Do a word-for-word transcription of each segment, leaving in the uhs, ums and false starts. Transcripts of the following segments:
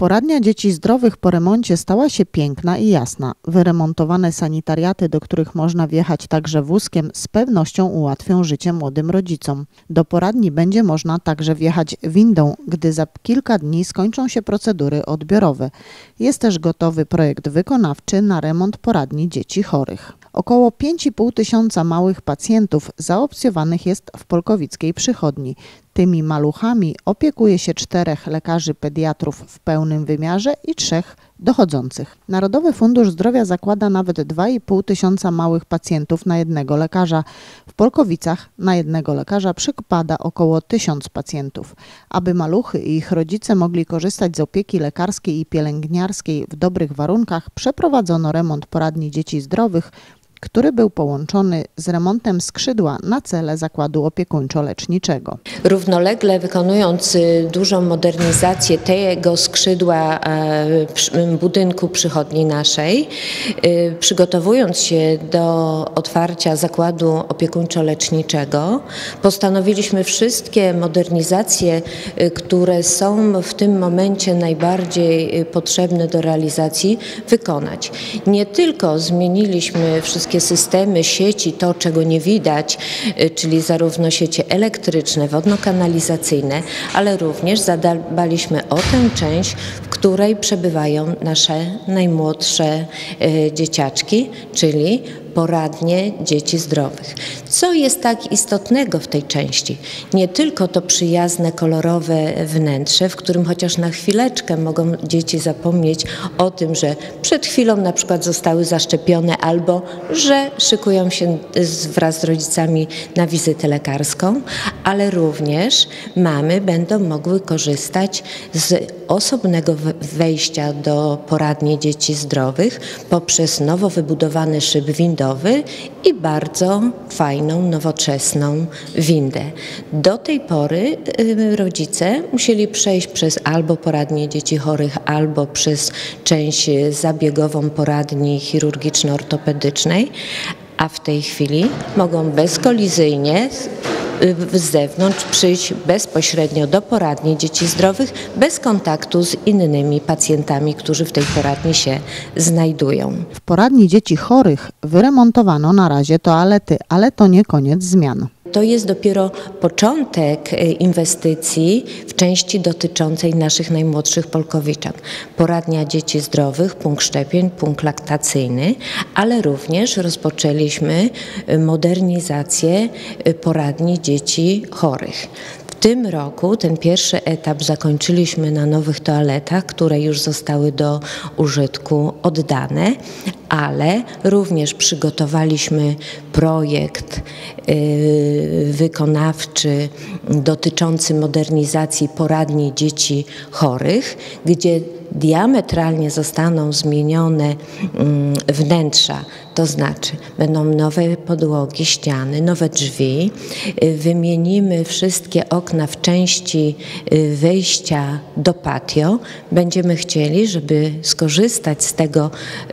Poradnia Dzieci Zdrowych po remoncie stała się piękna i jasna. Wyremontowane sanitariaty, do których można wjechać także wózkiem, z pewnością ułatwią życie młodym rodzicom. Do poradni będzie można także wjechać windą, gdy za kilka dni skończą się procedury odbiorowe. Jest też gotowy projekt wykonawczy na remont poradni dzieci chorych. Około pięć i pół tysiąca małych pacjentów zaopcjowanych jest w polkowickiej przychodni. Tymi maluchami opiekuje się czterech lekarzy pediatrów w pełnym wymiarze i trzech dochodzących. Narodowy Fundusz Zdrowia zakłada nawet dwa i pół tysiąca małych pacjentów na jednego lekarza. W Polkowicach na jednego lekarza przypada około tysiąc pacjentów. Aby maluchy i ich rodzice mogli korzystać z opieki lekarskiej i pielęgniarskiej w dobrych warunkach, przeprowadzono remont poradni dzieci zdrowych, który był połączony z remontem skrzydła na cele zakładu opiekuńczo-leczniczego. Równolegle wykonując dużą modernizację tego skrzydła budynku przychodni naszej, przygotowując się do otwarcia zakładu opiekuńczo-leczniczego, postanowiliśmy wszystkie modernizacje, które są w tym momencie najbardziej potrzebne do realizacji, wykonać. Nie tylko zmieniliśmy wszystkie systemy, sieci, to czego nie widać, czyli zarówno sieci elektryczne, wodno-kanalizacyjne, ale również zadbaliśmy o tę część, w której przebywają nasze najmłodsze dzieciaczki, czyli poradnie dzieci zdrowych. Co jest tak istotnego w tej części? Nie tylko to przyjazne, kolorowe wnętrze, w którym chociaż na chwileczkę mogą dzieci zapomnieć o tym, że przed chwilą na przykład zostały zaszczepione albo że szykują się wraz z rodzicami na wizytę lekarską, ale również mamy będą mogły korzystać z osobnego wejścia do poradni dzieci zdrowych poprzez nowo wybudowany szyb windowy i bardzo fajną, nowoczesną windę. Do tej pory rodzice musieli przejść przez albo poradnię dzieci chorych, albo przez część zabiegową poradni chirurgiczno-ortopedycznej, a w tej chwili mogą bezkolizyjnie z zewnątrz przyjść bezpośrednio do poradni dzieci zdrowych, bez kontaktu z innymi pacjentami, którzy w tej poradni się znajdują. W poradni dzieci chorych wyremontowano na razie toalety, ale to nie koniec zmian. To jest dopiero początek inwestycji w części dotyczącej naszych najmłodszych polkowiczan. Poradnia dzieci zdrowych, punkt szczepień, punkt laktacyjny, ale również rozpoczęliśmy modernizację poradni dzieci chorych. W tym roku ten pierwszy etap zakończyliśmy na nowych toaletach, które już zostały do użytku oddane, ale również przygotowaliśmy projekt yy, wykonawczy dotyczący modernizacji poradni dzieci chorych, gdzie diametralnie zostaną zmienione wnętrza, to znaczy będą nowe podłogi, ściany, nowe drzwi, wymienimy wszystkie okna w części wejścia do patio. Będziemy chcieli, żeby skorzystać z tego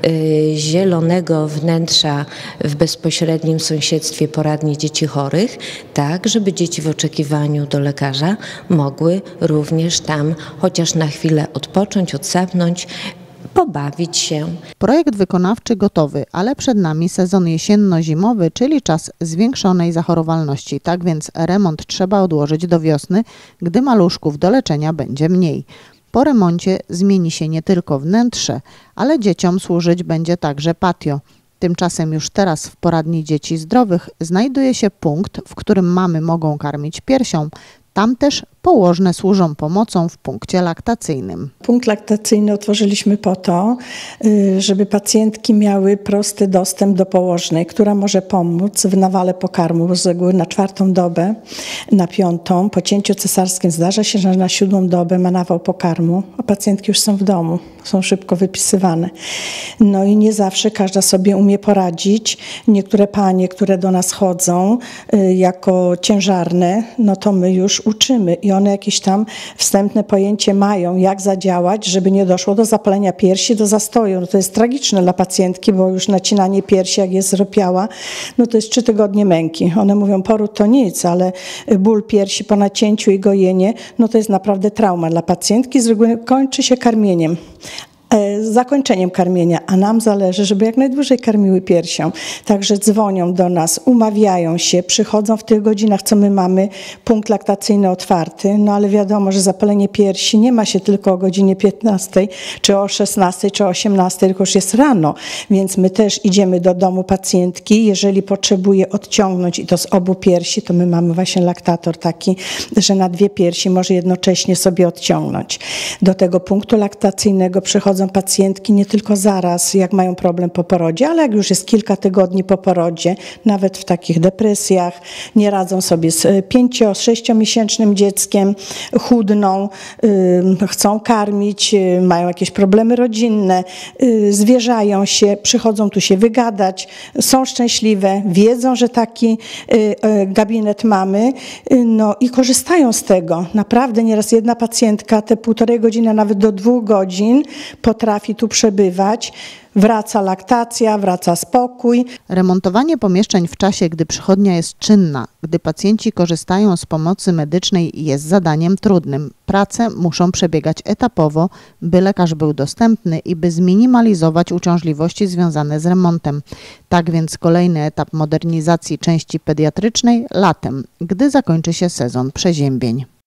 zielonego wnętrza w bezpośrednim sąsiedztwie poradni dzieci chorych, tak żeby dzieci w oczekiwaniu do lekarza mogły również tam chociaż na chwilę odpocząć, odsapnąć, pobawić się. Projekt wykonawczy gotowy, ale przed nami sezon jesienno-zimowy, czyli czas zwiększonej zachorowalności. Tak więc remont trzeba odłożyć do wiosny, gdy maluszków do leczenia będzie mniej. Po remoncie zmieni się nie tylko wnętrze, ale dzieciom służyć będzie także patio. Tymczasem już teraz w poradni dzieci zdrowych znajduje się punkt, w którym mamy mogą karmić piersią. Tam też położne służą pomocą w punkcie laktacyjnym. Punkt laktacyjny otworzyliśmy po to, żeby pacjentki miały prosty dostęp do położnej, która może pomóc w nawale pokarmu z reguły na czwartą dobę, na piątą. Po cięciu cesarskim zdarza się, że na siódmą dobę ma nawał pokarmu, a pacjentki już są w domu, są szybko wypisywane. No i nie zawsze każda sobie umie poradzić. Niektóre panie, które do nas chodzą jako ciężarne, no to my już uczymy i one jakieś tam wstępne pojęcie mają, jak zadziałać, żeby nie doszło do zapalenia piersi, do zastoju. No to jest tragiczne dla pacjentki, bo już nacinanie piersi, jak jest zropiała, no to jest trzy tygodnie męki. One mówią, poród to nic, ale ból piersi po nacięciu i gojenie, no to jest naprawdę trauma dla pacjentki. Z reguły kończy się karmieniem. Z zakończeniem karmienia, a nam zależy, żeby jak najdłużej karmiły piersią. Także dzwonią do nas, umawiają się, przychodzą w tych godzinach, co my mamy, punkt laktacyjny otwarty, no ale wiadomo, że zapalenie piersi nie ma się tylko o godzinie piętnastej, czy o szesnastej, czy o osiemnastej, tylko już jest rano, więc my też idziemy do domu pacjentki, jeżeli potrzebuje odciągnąć i to z obu piersi, to my mamy właśnie laktator taki, że na dwie piersi może jednocześnie sobie odciągnąć. Do tego punktu laktacyjnego przychodzą pacjentki nie tylko zaraz, jak mają problem po porodzie, ale jak już jest kilka tygodni po porodzie, nawet w takich depresjach, nie radzą sobie z pięcio-, sześciomiesięcznym dzieckiem, chudną, yy, chcą karmić, yy, mają jakieś problemy rodzinne, yy, zwierzają się, przychodzą tu się wygadać, są szczęśliwe, wiedzą, że taki yy, yy, gabinet mamy, yy, no i korzystają z tego. Naprawdę nieraz jedna pacjentka te półtorej godziny, nawet do dwóch godzin potrafi tu przebywać, wraca laktacja, wraca spokój. Remontowanie pomieszczeń w czasie, gdy przychodnia jest czynna, gdy pacjenci korzystają z pomocy medycznej, jest zadaniem trudnym. Prace muszą przebiegać etapowo, by lekarz był dostępny i by zminimalizować uciążliwości związane z remontem. Tak więc kolejny etap modernizacji części pediatrycznej latem, gdy zakończy się sezon przeziębień.